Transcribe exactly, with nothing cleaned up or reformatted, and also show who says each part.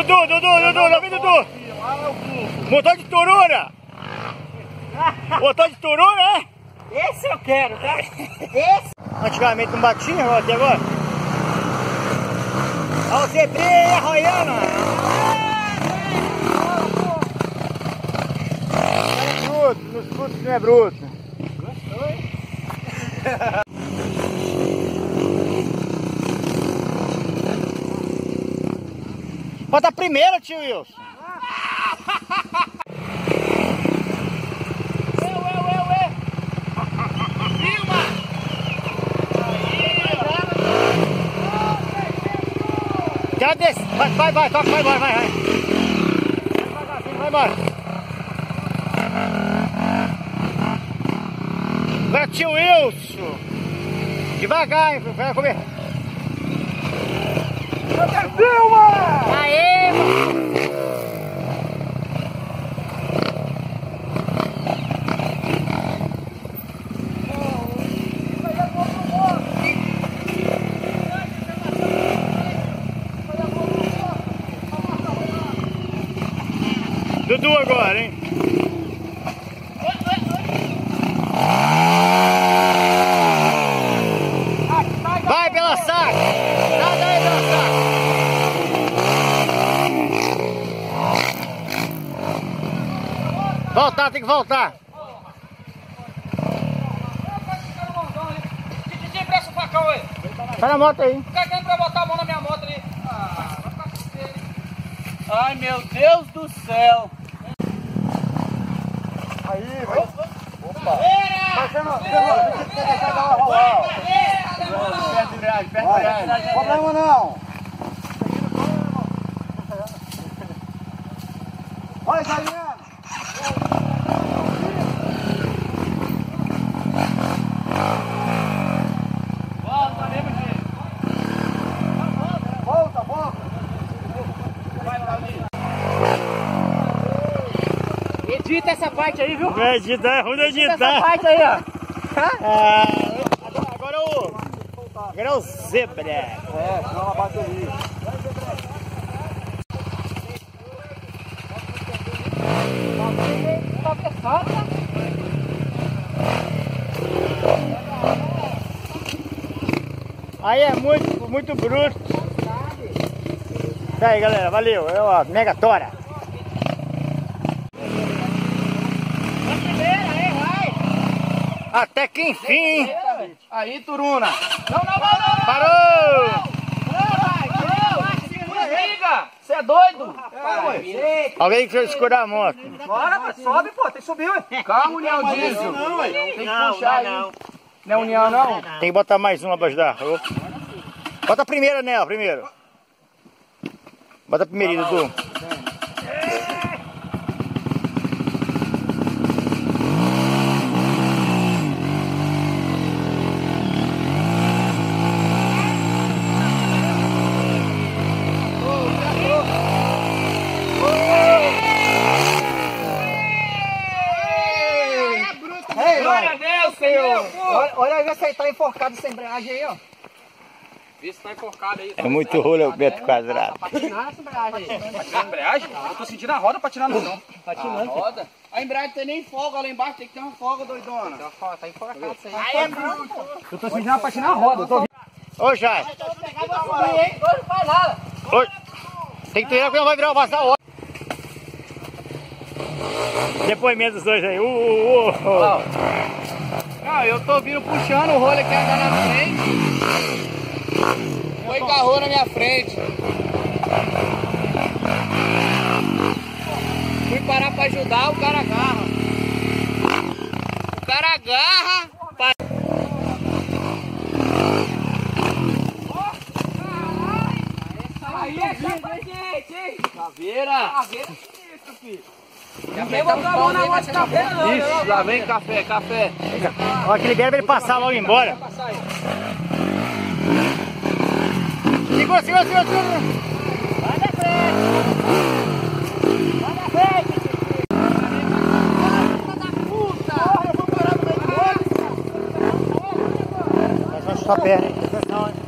Speaker 1: Dudu, Dudu, Dudu, não vem Dudu. Motor de turura. Motor de turura, é?
Speaker 2: Esse eu quero, tá? Esse.
Speaker 1: Antigamente não batia, ó, até agora. Olha o zebrinha arroiando. É bruto, nos frutos não é bruto. Bota a primeira, tio Wilson.
Speaker 2: Eu, eu, eu, eu. Filma!
Speaker 1: Já desce. Vai, vai, vai, toca, vai, vai, vai, vai. Vai embora. Agora, tio Wilson. Devagar, hein, vai comer. Filma!
Speaker 2: Aê, mano!
Speaker 1: Dudu agora, hein? Vai pela saca! Nada aí pela saca! Voltar, tem que voltar!
Speaker 2: Titi, presta o facão aí!
Speaker 1: Tá na moto aí!
Speaker 2: Fica querendo pra botar a mão na minha moto ali! Ah, vai ficar com ele! Ai, meu Deus do céu!
Speaker 1: Aí, vai! Opa!
Speaker 2: Vai,
Speaker 1: Perto de viagem, perto de viagem! Problema não! Olha, Juliano!
Speaker 2: volta, mesmo jeito!
Speaker 1: Volta, volta!
Speaker 2: Vai lá, ali! Edita essa parte aí, viu?
Speaker 1: Não edita, é ruim de
Speaker 2: Edita essa
Speaker 1: editar!
Speaker 2: parte aí, ó!
Speaker 1: Ah, agora, agora é o... Agora é o zebra!
Speaker 3: É, dá uma bateria.
Speaker 1: Aí é muito, muito bruto. Isso aí, galera, valeu. É o Mega Tora. Até que enfim, hein?
Speaker 2: Aí, Turuna! Não, não, não, não!
Speaker 1: Parou!
Speaker 2: Liga! Você é doido? É,
Speaker 1: Alguém que escurar a moto.
Speaker 2: bora, mas sobe, pô, tem que subir, ué. Calma, União Diesel.
Speaker 3: Não, ué.
Speaker 2: Tem que puxar aí. Não é União, não?
Speaker 1: Tem que botar mais uma pra ajudar. Bota a primeira nela, primeiro. Bota a primeira, Dudu.
Speaker 2: Glória a Deus, Senhor!
Speaker 3: Olha, olha aí, você tá enforcado essa embreagem aí, ó.
Speaker 2: Vê se tá enforcado aí.
Speaker 1: É muito rolo o metro quadrado.
Speaker 2: Patinar essa embreagem aí. Patinar a embreagem? Eu tô sentindo a roda patinando no chão. Patinando. A roda? A embreagem tem nem folga lá embaixo, tem que ter uma folga, doidona. Tá enforcado isso aí. Aí é bruto. Eu tô sentindo ela patinar a roda. Eu tô...
Speaker 1: Ô, Jai.
Speaker 2: Não faz nada.
Speaker 1: Oi. Tem que ter que não vai virar o vaso da hora. Depoimento dos dois aí. Uh, uh, uh.
Speaker 2: Não, eu tô vindo puxando o rolo aqui andando na frente. Foi carro na minha frente. Fui parar pra ajudar, o cara agarra. O cara agarra. Pra... Aí é capa, gente! Caveira! Caveira é isso, filho! Ninguém botou a mão na moto de café, não! Ixi, lá vem café, café!
Speaker 1: Olha que libera pra ele passar logo embora. Segura, segura, segura, segura!
Speaker 2: Vai na frente! Vai na frente! Filha da puta! Porra, eu vou parar no meio do outro!
Speaker 1: Vai só a perna, hein?